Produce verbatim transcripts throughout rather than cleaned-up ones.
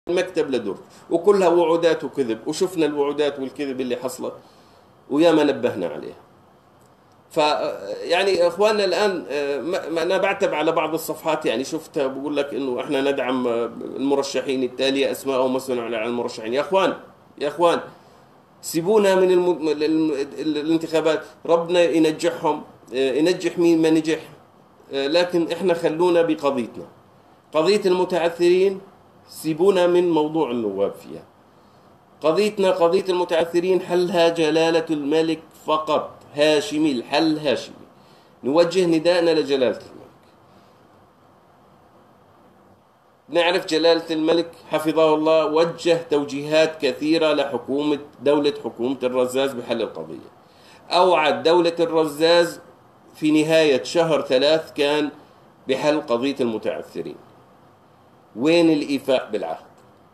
المكتب لدور، وكلها وعودات وكذب، وشفنا الوعودات والكذب اللي حصلت ويا ما نبهنا عليها. ف يعني اخواننا الان، آه، ما ما انا بعتب على بعض الصفحات، يعني شفتها بقول لك انه احنا ندعم آه، المرشحين التالية اسماءهم مسؤول على المرشحين. يا اخوان، يا اخوان، سيبونا من الم... ال- ال- الانتخابات، ربنا ينجحهم، آه، ينجح مين ما نجح. آه، لكن احنا خلونا بقضيتنا، قضية المتعثرين. سيبونا من موضوع النواب فيها. قضيتنا قضية المتعثرين حلها جلالة الملك فقط، هاشمي، الحل هاشمي. نوجه نداءنا لجلالة الملك. نعرف جلالة الملك حفظه الله وجه توجيهات كثيرة لحكومة دولة حكومة الرزاز بحل القضية. أوعد دولة الرزاز في نهاية شهر ثلاث كان بحل قضية المتعثرين. وين الإيفاء بالعهد؟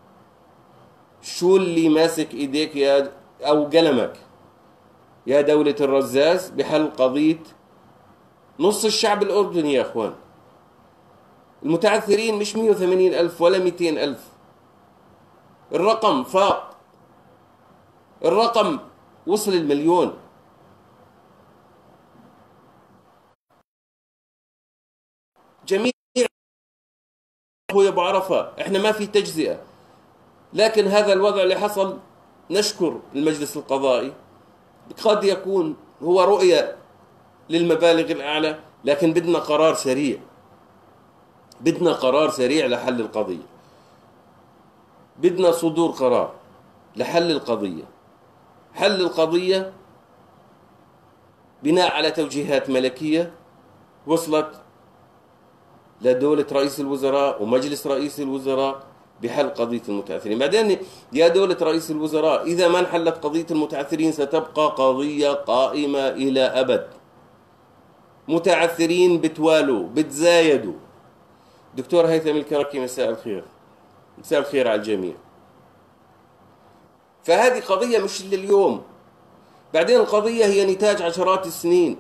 شو اللي ماسك إيديك يا أو قلمك يا دولة الرزاز بحل قضية نص الشعب الأردني؟ يا أخوان، المتعثرين مش مئة وثمانين ألف ولا مئتين ألف، الرقم فاق، الرقم وصل المليون. جميع أخوي أبو عرفة، إحنا ما في تجزئة، لكن هذا الوضع اللي حصل نشكر المجلس القضائي. قد يكون هو رؤية للمبالغ الأعلى، لكن بدنا قرار سريع، بدنا قرار سريع لحل القضية، بدنا صدور قرار لحل القضية. حل القضية بناء على توجيهات ملكية وصلت لدولة رئيس الوزراء ومجلس رئيس الوزراء بحل قضية المتعثرين. بعدين يا دولة رئيس الوزراء، إذا ما انحلت قضية المتعثرين ستبقى قضية قائمة إلى أبد. متعثرين بتوالوا بتزايدوا. دكتور هيثم الكركي، مساء الخير. مساء الخير على الجميع. فهذه قضية مش لليوم، بعدين القضية هي نتاج عشرات السنين،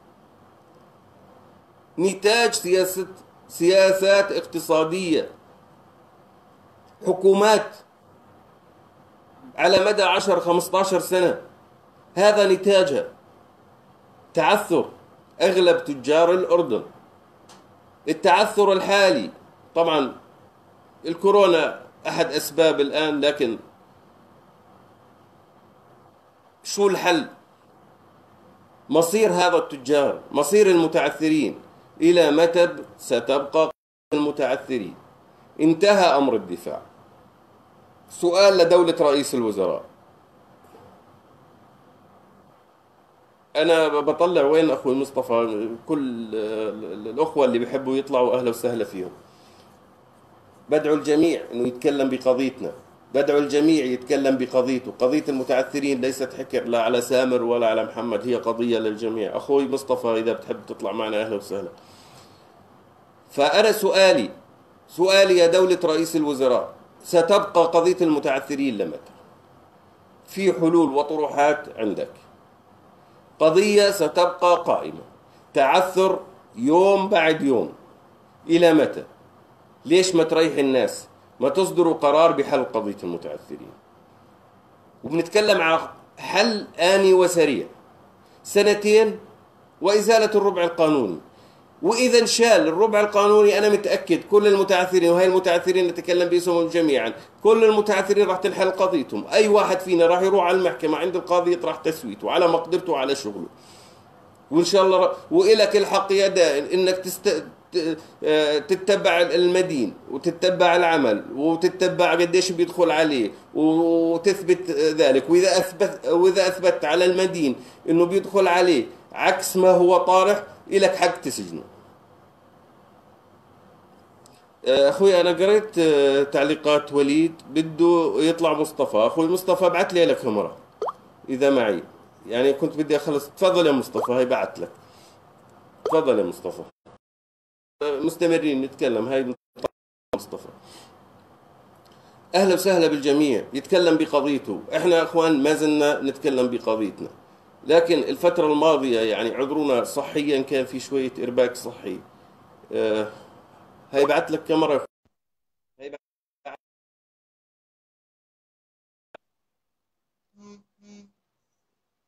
نتاج سياسة سياسات اقتصادية، حكومات على مدى عشر خمسة عشر سنة، هذا نتاجها. تعثر أغلب تجار الأردن، التعثر الحالي طبعا الكورونا أحد أسباب الآن، لكن شو الحل؟ مصير هذا التجار، مصير المتعثرين، إلى متى ستبقى المتعثرين؟ انتهى أمر الدفاع. سؤال لدولة رئيس الوزراء، أنا بطلع وين أخوي مصطفى؟ كل الأخوة اللي بيحبوا يطلعوا أهلا وسهلا فيهم. بدعو الجميع أنه يتكلم بقضيتنا، بدعو الجميع يتكلم بقضيته. قضية المتعثرين ليست حكر لا على سامر ولا على محمد، هي قضية للجميع. أخوي مصطفى إذا بتحب تطلع معنا أهلا وسهلا. فأنا سؤالي سؤالي يا دولة رئيس الوزراء، ستبقى قضية المتعثرين لمتى؟ في حلول وطروحات عندك. قضية ستبقى قائمة، تعثر يوم بعد يوم، إلى متى؟ ليش ما تريح الناس؟ ما تصدروا قرار بحل قضية المتعثرين. وبنتكلم عن حل آني وسريع، سنتين وإزالة الربع القانوني. وإذا انشال الربع القانوني أنا متأكد كل المتعثرين، وهي المتعثرين نتكلم باسمهم جميعا، كل المتعثرين راح تنحل قضيتهم. أي واحد فينا راح يروح على المحكمة عند القاضي يطرح تسويته على مقدرته وعلى شغله. وإن شاء الله ر... وإلك الحق يا دائن إنك تست... ت- آه، تتبع المدين وتتبع العمل وتتبع قديش بيدخل عليه وتثبت ذلك. وإذا أثبت وإذا أثبت على المدين إنه بيدخل عليه عكس ما هو طارح، إلك حق تسجنه. آه، أخوي أنا قريت آه، تعليقات وليد، بده يطلع مصطفى. أخوي مصطفى ابعت لي لك كاميرا إذا معي، يعني كنت بدي أخلص. تفضل يا مصطفى، هاي بعت لك. تفضل يا مصطفى. مستمرين نتكلم. هاي مصطفى، اهلا وسهلا بالجميع يتكلم بقضيته. احنا اخوان ما زلنا نتكلم بقضيتنا، لكن الفترة الماضية يعني عذرونا صحيا كان في شوية ارباك صحي. آه، هاي بعت لك كاميرا. هاي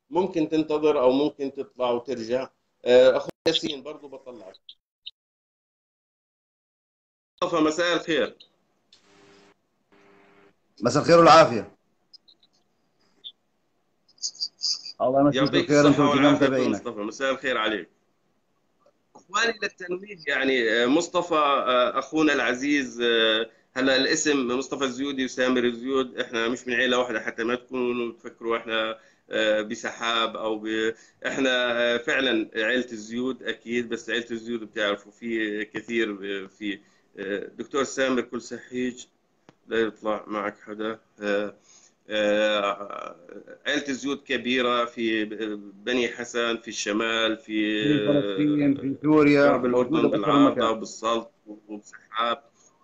ممكن تنتظر او ممكن تطلع وترجع. آه، اخوي ياسين برضو بطلعك. مصطفى مساء الخير. مساء الخير والعافيه. الله يمسيك يعطيك بالخير انت الصحة وجميع والعافية أخوي متابعينك. مصطفى، مساء الخير عليك. إخواني للتنويه يعني، آه، مصطفى آه، أخونا العزيز، آه، هلا الاسم مصطفى الزيودي وسامر الزيود، إحنا مش من عيلة واحدة حتى ما تكونوا تفكروا إحنا آه، بسحاب أو ب... إحنا آه، فعلا عيلة الزيود أكيد، بس عيلة الزيود بتعرفوا في كثير، آه، في آه، دكتور سامر كل سحيج لا يطلع معك حدا. آه، آه، عيلة الزيود كبيرة في بني حسن، في الشمال، في في فلسطين، في آه، سوريا، غرب موجوده الأردن باكثر من بالعارضة مكان. وبالسلط وبسحاب.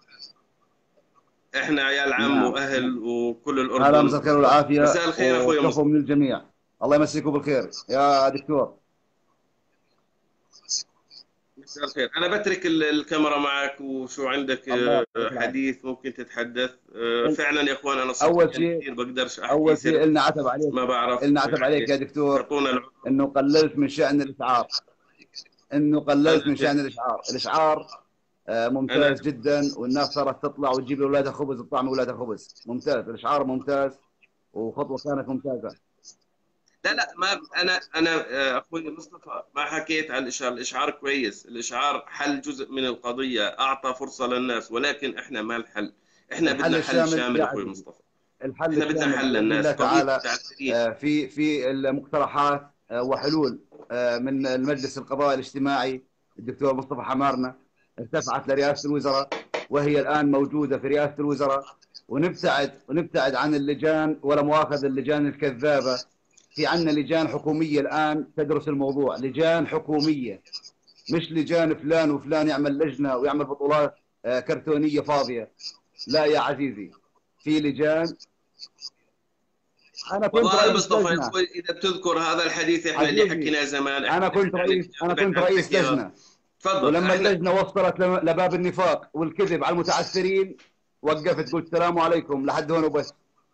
إحنا عيال عم نعم نعم. وأهل وكل هلا الأردن مساء الخير بالضبط. والعافيه مساء الخير أخوي وكفو مصطفى. من الجميع. الله يمسيكم بالخير يا دكتور. مساء الخير، أنا بترك ال- الكاميرا معك، وشو عندك الله آه، يعطيك العافيه. حديث ممكن تتحدث. آه، فعلا يا أخوان أنا اول صحيا شيء كثير بقدرش أحكي اول شيء سر، قلنا عتب عليك. ما بعرف قلنا عتب عليك يعني. يا دكتور اعطونا العذر. انه قللت من شان الاشعار. انه انا قللت من شان تحت. الاشعار. الاشعار آه، انا ممتاز جدا، والناس صارت تطلع وتجيب لاولادها خبز وتطعم اولادها خبز. ممتاز، الاشعار ممتاز وخطوه كانت ممتازه. لا لا ما انا انا آه، اخوي مصطفى ما حكيت عن الاشعار، الاشعار كويس، الاشعار حل جزء من القضيه، اعطى فرصه للناس، ولكن احنا ما الحل. احنا الحل بدنا حل الشامل شامل يا اخوي عزيزي، مصطفى. الحل احنا بدنا الشامل حل باذن الله للناس، قضيه تعالى التعثيرين. آه، في في المقترحات آه، وحلول آه، من المجلس القضائي الاجتماعي الدكتور مصطفى حمارنا، ارتفعت لرئاسه الوزراء، وهي الان موجوده في رئاسه الوزراء. ونبتعد ونبتعد عن اللجان، ولا مؤاخذه اللجان الكذابه. في عندنا لجان حكوميه الان تدرس الموضوع، لجان حكوميه، مش لجان فلان وفلان يعمل لجنه ويعمل بطولات آه، كرتونيه فاضيه. لا يا عزيزي، في لجان. انا كنت والله يا رئيس مصطفى يا لجنه. اخوي، اذا بتذكر هذا الحديث احنا اللي عزيزي، حكيناه زمان، احنا انا كنت نحن رئيس اللجان انا كنت نحن رئيس بنحكيها. لجنه. تفضل ولما احنا. اللجنه وصلت لباب النفاق والكذب على المتعثرين، وقفت قلت السلام عليكم لحد هون وبس.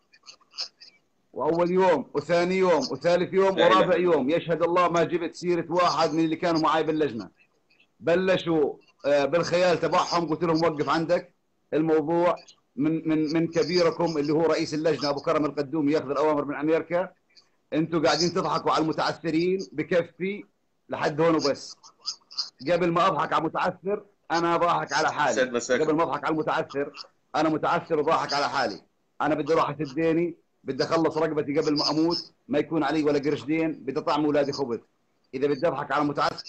واول يوم وثاني يوم وثالث يوم لا اله ورابع الا يوم الله. يشهد الله ما جبت سيره واحد من اللي كانوا معي باللجنه. بلشوا آه، بالخيال تبعهم، قلت لهم وقف عندك الموضوع. من من من كبيركم اللي هو رئيس اللجنه ابو كرم القدومي ياخذ الاوامر من امريكا. انتوا قاعدين تضحكوا على المتعثرين، بكفي لحد هون وبس. قبل ما اضحك على متعثر انا ضاحك على حالي. يسعد مساك قبل ما أخوي. اضحك على المتعثر انا متعثر وضاحك على حالي. انا بدي اروح اسد ديني، بدي اخلص رقبتي قبل ما اموت، ما يكون علي ولا قرش دين، بدي طعم اولادي خبز. اذا بدي اضحك على متعثر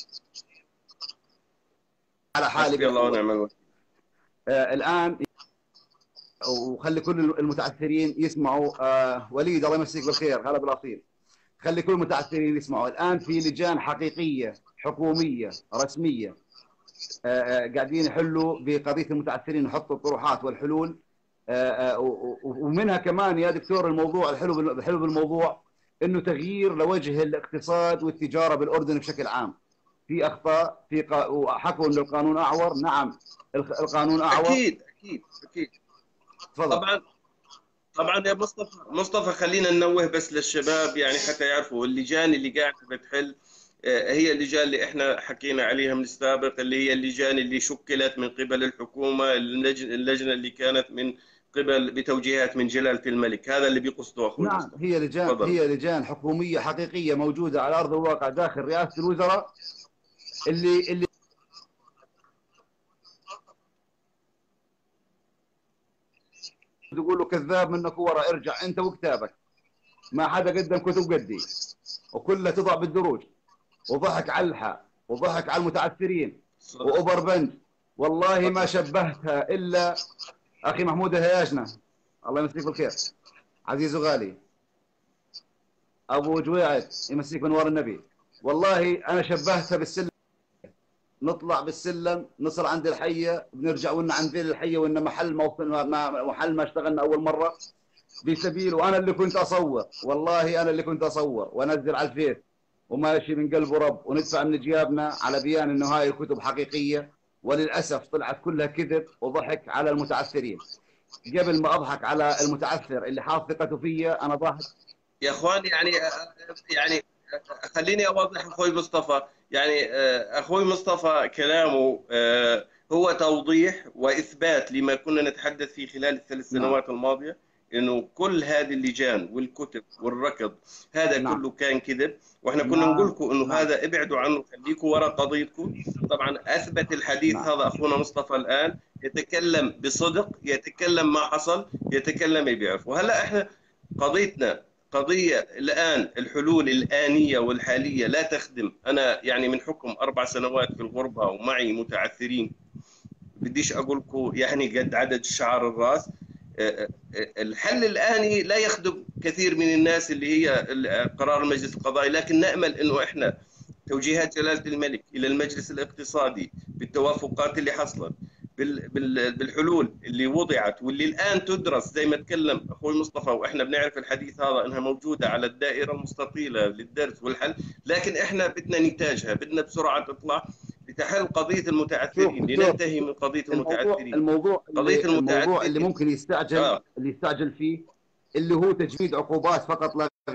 على حالي حسبي الله بالاول. ونعم الوكيل. آه الان، وخلي كل المتعثرين يسمعوا. آه وليد الله يمسيك بالخير، هلا بالاصيل. خلي كل المتعثرين يسمعوا. الان في لجان حقيقيه حكوميه رسميه آه، آه، قاعدين يحلوا بقضيه المتعثرين، يحطوا الطروحات والحلول. آه، آه، و- و- ومنها كمان يا دكتور الموضوع الحلو بال- الحلو بالموضوع انه تغيير لوجه الاقتصاد والتجاره بالاردن بشكل عام. في اخطاء في قا... وحكوا انه القانون اعور. نعم، الخ- القانون اعور. اكيد اكيد اكيد. تفضل. طبعا طبعا يا مصطفى، مصطفى خلينا ننوه بس للشباب يعني حتى يعرفوا اللجان اللي قاعده بتحل، آه، هي اللجان اللي احنا حكينا عليها من السابق، اللي هي اللجان اللي شكلت من قبل الحكومه، اللجنه اللجنه اللي كانت من قبل بتوجيهات من جلاله الملك، هذا اللي بيقصده اخوي نعم، مصطفى. هي لجان تفضل. هي لجان حكوميه حقيقيه موجوده على ارض الواقع داخل رئاسه الوزراء. اللي اللي تقول له كذاب منك ورا، ارجع انت وكتابك. ما حدا قدم كتب قدي، وكلها تضع بالدروج، وضحك على الحق، وضحك على المتعثرين، صدق. واوبر بنج. والله ما صدق. شبهتها الا اخي محمود الهياجنه، الله يمسيك بالخير، عزيز وغالي، ابو جويعد يمسيك من ورا النبي. والله انا شبهتها بالسلم. نطلع بالسلم نصل عند الحيه، بنرجع وإن عند ذيل الحيه وإن محل ما وصلنا، ما محل ما اشتغلنا اول مره بسبيل. وانا اللي كنت اصور، والله انا اللي كنت اصور وانزل على الفيس، وماشي من قلب رب، وندفع من جيابنا على بيان انه هاي الكتب حقيقيه. وللاسف طلعت كلها كذب وضحك على المتعثرين. قبل ما اضحك على المتعثر اللي حاط ثقته فيا، انا ضاحك. يا اخوان يعني، يعني خليني اوضح اخوي مصطفى، يعني آه، اخوي مصطفى كلامه آه، هو توضيح واثبات لما كنا نتحدث فيه خلال الثلاث نعم سنوات الماضيه، انه كل هذه اللجان والكتب والركض هذا نعم كله كان كذب، واحنا كنا نقول نعم لكم انه نعم هذا ابعدوا عنه، خليكم ورا قضيتكم. طبعا اثبت الحديث نعم هذا اخونا مصطفى الان، يتكلم بصدق، يتكلم ما حصل، يتكلم بيعرف. وهلا احنا قضيتنا قضية الآن، الحلول الآنية والحالية لا تخدم. أنا يعني من حكم أربع سنوات في الغربة ومعي متعثرين، بديش أقول لكم يعني قد عدد شعر الرأس. الحل الآني لا يخدم كثير من الناس اللي هي قرار المجلس القضائي، لكن نأمل أنه إحنا توجيهات جلالة الملك إلى المجلس الاقتصادي بالتوافقات اللي حصلت، بالحلول اللي وضعت واللي الآن تدرس زي ما تكلم أخوي مصطفى، وإحنا بنعرف الحديث هذا أنها موجودة على الدائرة المستطيلة للدرس والحل، لكن إحنا بدنا نتاجها، بدنا بسرعة تطلع لتحل قضية شوف المتعثرين، دكتور، لننتهي من قضية الموضوع المتعثرين. الموضوع قضية اللي الموضوع اللي المتعثرين ممكن يستعجل، آه اللي يستعجل فيه اللي هو تجميد عقوبات فقط لا غير.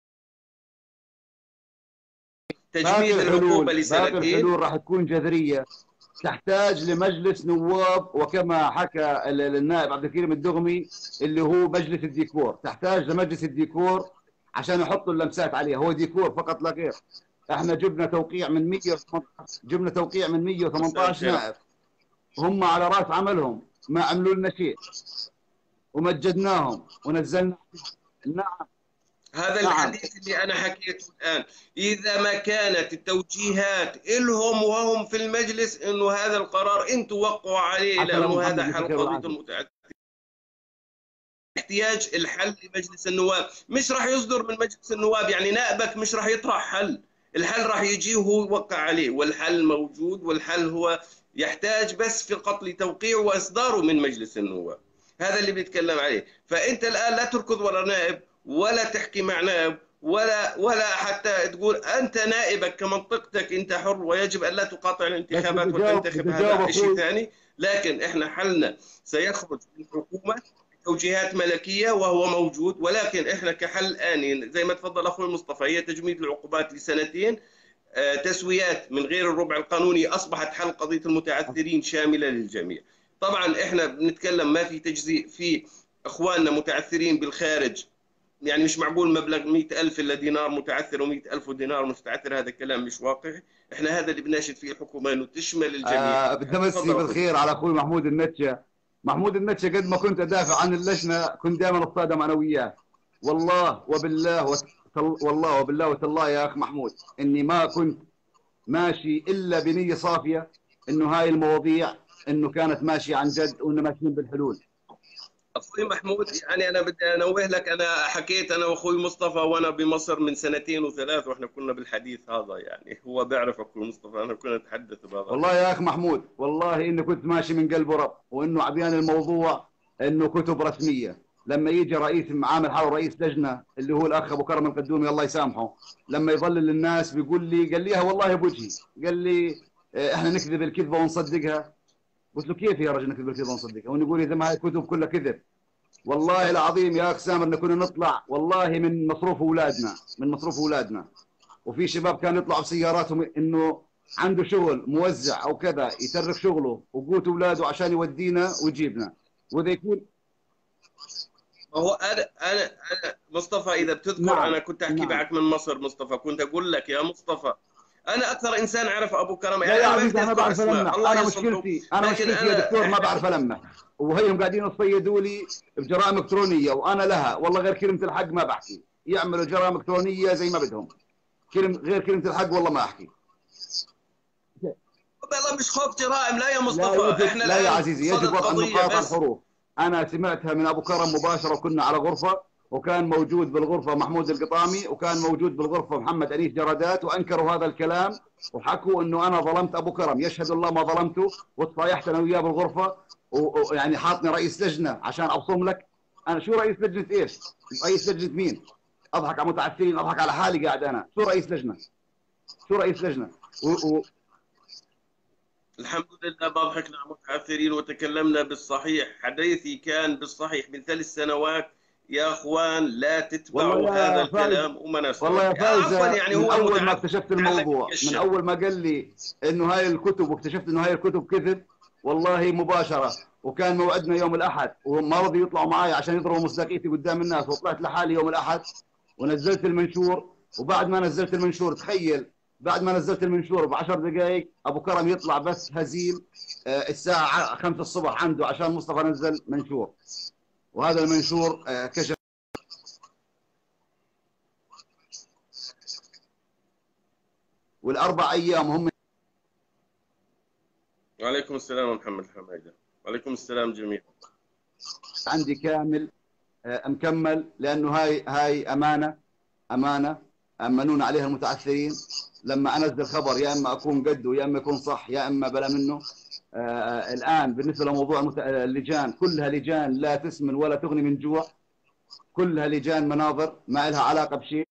تجميد باقي العقوبة الحلول باقي لسنتين. الحلول راح تكون جذريه، تحتاج لمجلس نواب، وكما حكى ال- النائب عبد الكريم الدغمي اللي هو مجلس الديكور، تحتاج لمجلس الديكور عشان يحطوا اللمسات عليها، هو ديكور فقط لا غير. احنا جبنا توقيع من مية وثمانية عشر، جبنا توقيع من مساء مية وثمانية عشر الخير. نائب، هم على راس عملهم ما عملوا لنا شيء، ومجدناهم ونزلنا. نعم هذا نعم الحديث اللي أنا حكيته الآن، إذا ما كانت التوجيهات إلهم وهم في المجلس إنه هذا القرار أنتم وقعوا عليه عسى ابو لأنه هذا محمد حل يفكر قضية العافيه. المتعثرين، احتياج الحل لمجلس النواب، مش راح يصدر من مجلس النواب، يعني نائبك مش راح يطرح حل، الحل راح يجي وهو يوقع عليه، والحل موجود، والحل هو يحتاج بس في قتل توقيعه وإصداره من مجلس النواب. هذا اللي بيتكلم عليه. فأنت الآن لا تركض ورا نائب، ولا تحكي مع نائب، ولا ولا حتى تقول أنت نائبك كمنطقتك أنت حر ويجب أن لا تقاطع بس الانتخابات بدي جاوب وتنتخب، بدي جاوب هذا شيء اخوي. ثاني. لكن إحنا حلنا سيخرج من الحكومة توجيهات ملكيه وهو موجود، ولكن احنا كحل اني زي ما تفضل اخوي مصطفى هي تجميد العقوبات لسنتين، آه، تسويات من غير الربع القانوني، اصبحت حل قضيه المتعثرين شامله للجميع. طبعا احنا بنتكلم ما في تجزيء في اخواننا متعثرين بالخارج، يعني مش معقول مبلغ مئة ألف إلا دينار متعثر و100 ألف دينار متعثر، هذا كلام مش واقعي. احنا هذا اللي بناشد فيه الحكومه انه تشمل الجميع. آه بدي امسي تفضل اخوي. بالخير على اخوي محمود النتشه. محمود النتشه قد ما كنت ادافع عن اللجنه كنت دائما اتصادم انا وياه. والله وبالله وت... والله وبالله وتالله يا اخ محمود اني ما كنت ماشي الا بنيه صافيه، انه هاي المواضيع انه كانت ماشيه عن جد وانه ماشيين بالحلول. اخوي محمود، يعني انا بدي انوه لك، انا حكيت انا واخوي مصطفى وانا بمصر من سنتين وثلاث واحنا كنا بالحديث هذا، يعني هو بيعرف اخوي مصطفى انا كنا نتحدث بهذا والله الموضوع. يا اخ محمود والله اني كنت ماشي من قلب رب، وانه عبيان الموضوع انه كتب رسميه. لما يجي رئيس عامل حاله رئيس لجنه اللي هو الاخ ابو كرم القدومي الله يسامحه، لما يضلل الناس بيقول لي، قال لي والله بوجهي، قال لي اه، احنا نكذب الكذبه ونصدقها. قلت له كيف يا رجل نكذب الكذبه ونصدقها؟ ونقول اذا ما هي كتب كلها كذب. والله العظيم يا اخ سامر ان كنا نطلع والله من مصروف اولادنا، من مصروف اولادنا. وفي شباب كانوا يطلعوا بسياراتهم انه عنده شغل موزع او كذا يترك شغله وقوت اولاده عشان يودينا ويجيبنا. واذا يكون هو انا انا انا مصطفى اذا بتذكر نعم انا كنت احكي نعم. معك من مصر مصطفى، كنت اقول لك يا مصطفى انا اكثر انسان اعرف ابو كرم، لا يعني يا انا ما عزيزي بدي انا اذكر بعرف اسماء المح، الله انا يسلطه، مشكلتي انا لكن مشكلتي يا انا دكتور ما احنا بعرف المح. وهيهم قاعدين يصيدوا لي بجرائم الكترونيه وانا لها والله غير كلمه الحق ما بحكي. يعملوا جرائم الكترونيه زي ما بدهم، كلمه غير كلمه الحق والله ما احكي. والله مش خوف جرائم، لا يا لا مصطفى، يجب، احنا لا يا الان عزيزي يجب صدد وضع قضيه النقاط على بس. الحروف. انا سمعتها من ابو كرم مباشره، وكنا على غرفه وكان موجود بالغرفه محمود القطامي وكان موجود بالغرفه محمد انيس جرادات، وانكروا هذا الكلام وحكوا انه انا ظلمت ابو كرم. يشهد الله ما ظلمته، وتصايحت انا وياه بالغرفه، ويعني حاطني رئيس لجنه عشان ابصم لك. انا شو رئيس لجنه ايش؟ رئيس لجنه مين؟ اضحك على متعثرين، اضحك على حالي قاعد انا. شو رئيس لجنه؟ شو رئيس لجنه؟ و... و... الحمد لله ما ضحكنا على متعثرين وتكلمنا بالصحيح، حديثي كان بالصحيح من ثلاث سنوات يا اخوان لا تتبعوا والله هذا يا فايز، الكلام وما والله نستوعب. يا عفوا فايزة، يعني من هو أول ما المتعلق اكتشفت فيك الموضوع، من الشر. أول ما قال لي إنه هاي الكتب واكتشفت إنه هاي الكتب كذب، والله مباشرة. وكان موعدنا يوم الأحد وما رضي يطلعوا معي عشان يضربوا مصداقيتي قدام الناس، وطلعت لحالي يوم الأحد ونزلت المنشور. وبعد ما نزلت المنشور، تخيل، بعد ما نزلت المنشور بعشر دقائق أبو كرم يطلع بث هزيل آه، الساعة خمسة الصبح عنده عشان مصطفى نزل منشور. وهذا المنشور آه، كشف. والأربع أيام هم وعليكم السلام محمد حميدة. وعليكم السلام جميعا. عندي كامل آه، مكمل، لانه هاي هاي امانه، امانه امنون عليها المتعثرين. لما انزل خبر يا اما اكون قده يا اما يكون صح يا اما بلا منه. آه، آه، الان بالنسبه لموضوع المت... آه، اللجان، كلها لجان لا تسمن ولا تغني من جوع، كلها لجان مناظر ما لها علاقه بشيء.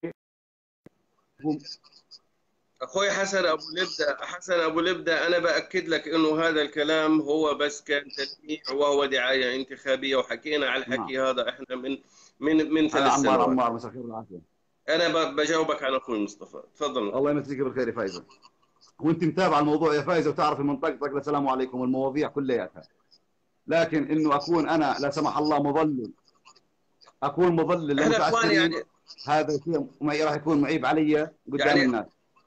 اخوي حسن ابو لبده، حسن ابو لبده، انا باكد لك انه هذا الكلام هو بس كان تلميع وهو دعايه انتخابيه، وحكينا على نعم. الحكي هذا احنا من من من انا ثلاث عمار، سنوات. عمار مساء الخير والعافيه. انا ب- بجاوبك عن اخوي مصطفى، تفضل الله اخوي. يمسيك بالخير يا فايزه، وانت متابع الموضوع يا فايزه وتعرف المنطقه. السلام عليكم، المواضيع كلياتها. لكن انه اكون انا لا سمح الله مضلل، اكون مضلل احنا اخوان لمتعثرين، يعني، هذا شيء معي راح يكون معيب علي قدام يعني الناس.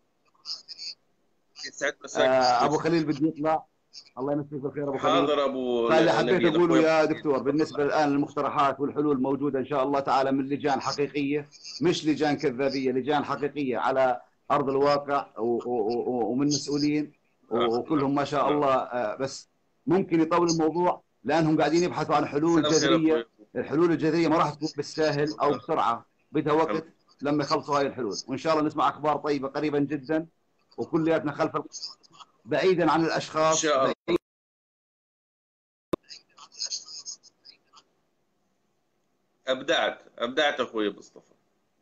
يسعد مساك آه، اخوي. ابو خليل بده يطلع، الله يمسيه بالخير ابو خليل. حاضر ابو فاللي حبيت نبيل، اقوله اخوي ابو يا خليل، دكتور، تفضل. بالنسبه الان للمقترحات والحلول موجوده ان شاء الله تعالى من لجان حقيقيه، مش لجان كذابيه، لجان حقيقيه على ارض الواقع و- و- و- ومن مسؤولين نعم نعم وكلهم ما شاء نعم. الله. آه، بس ممكن يطول الموضوع لانهم قاعدين يبحثوا عن حلول مساء الخير اخوي. جذريه. الحلول الجذريه ما راح تكون بالساهل او نعم. بسرعه، بدها وقت الحمد لما يخلصوا هاي الحلول. وان شاء الله نسمع اخبار طيبه قريبا جدا، وكلياتنا خلف، بعيدا عن ان الاشخاص. شاء الله. ابدعت ابدعت اخوي مصطفى.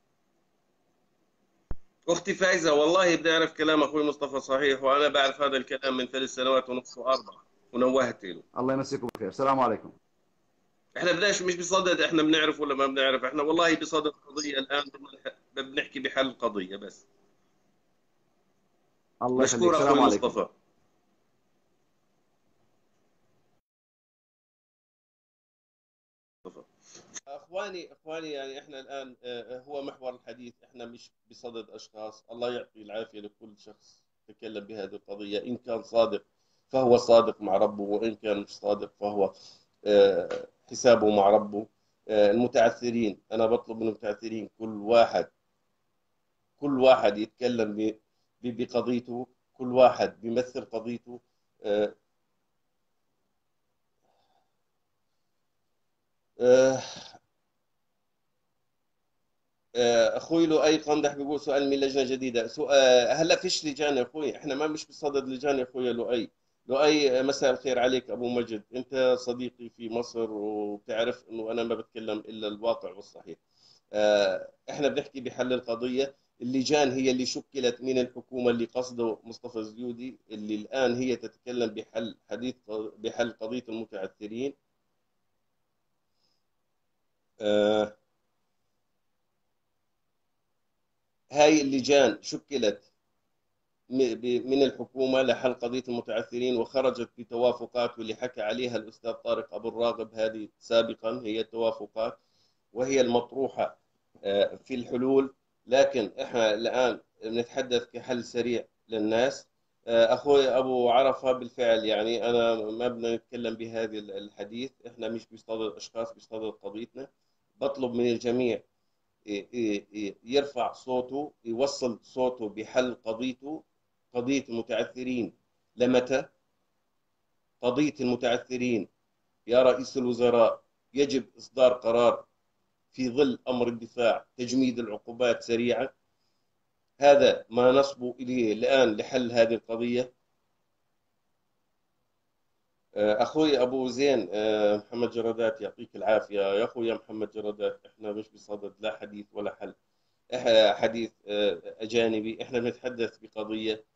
اختي فايزه، والله بنعرف كلام اخوي مصطفى صحيح، وانا بعرف هذا الكلام من ثلاث سنوات ونص واربع، ونوهت له. الله يمسيكم بالخير، السلام عليكم. احنا بدناش مش بصدد احنا بنعرف ولا ما بنعرف، احنا والله بصدد قضيه الان، بنحكي بحل قضيه بس. الله يخليك، مشكور اخوي السلام عليكم. مصطفى. اخواني اخواني يعني احنا الان آه، هو محور الحديث، احنا مش بصدد اشخاص. الله يعطي العافيه لكل شخص تكلم بهذه القضيه، ان كان صادق فهو صادق مع ربه، وان كان مش صادق فهو آه، حسابه مع ربه. آه، المتعثرين، انا بطلب من المتعثرين كل واحد كل واحد يتكلم ب- ب- بقضيته، كل واحد بيمثل قضيته. آه، آه، آه، اخوي لؤي قندح بيقول سؤال من لجنه جديده. سؤال هلا فيش لجان يا اخوي، احنا ما مش بصدد لجان يا اخوي لؤي. لؤي آه، مساء الخير عليك ابو مجد، انت صديقي في مصر وبتعرف انه انا ما بتكلم الا الواقع والصحيح. آه، احنا بنحكي بحل القضيه. اللجان هي اللي شكلت من الحكومه اللي قصده مصطفى الزيودي، اللي الان هي تتكلم بحل حديث بحل قضيه المتعثرين. آه، هاي اللجان شكلت من الحكومة لحل قضية المتعثرين، وخرجت بتوافقات، واللي حكى عليها الأستاذ طارق أبو الراغب هذه سابقا هي التوافقات، وهي المطروحة آه، في الحلول. لكن احنا الآن نتحدث كحل سريع للناس. آه، أخوي أبو عرفة، بالفعل يعني أنا ما بدنا نتكلم بهذا الحديث، احنا مش بصدد أشخاص، بصدد قضيتنا. بطلب من الجميع يرفع صوته، يوصل صوته بحل قضيته. قضية المتعثرين لمتى؟ قضية المتعثرين يا رئيس الوزراء يجب إصدار قرار في ظل أمر الدفاع تجميد العقوبات سريعا. هذا ما نصبو إليه الآن لحل هذه القضية. أخوي أبو زين آه، محمد جرادات، يعطيك العافية يا أخوي محمد جرادات، إحنا مش بصدد لا حديث ولا حل حديث أجانبي، إحنا بنتحدث بقضية